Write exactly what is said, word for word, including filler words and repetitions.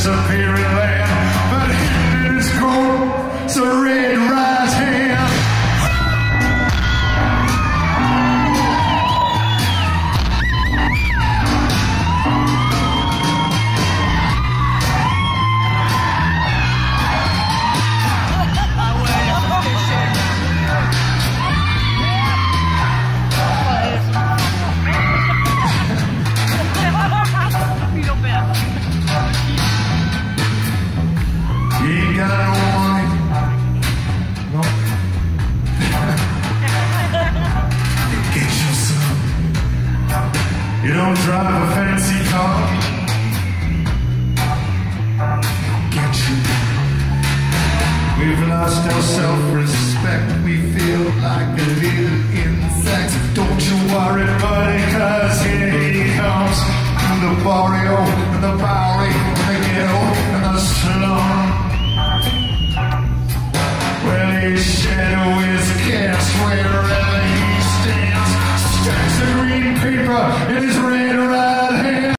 disappearing land, but hidden in his coat, so red right hand. You don't drive a fancy car, get you. We've lost our self-respect, we feel like a little insect. Don't you worry, buddy, cause here he comes, the Barrio and the power.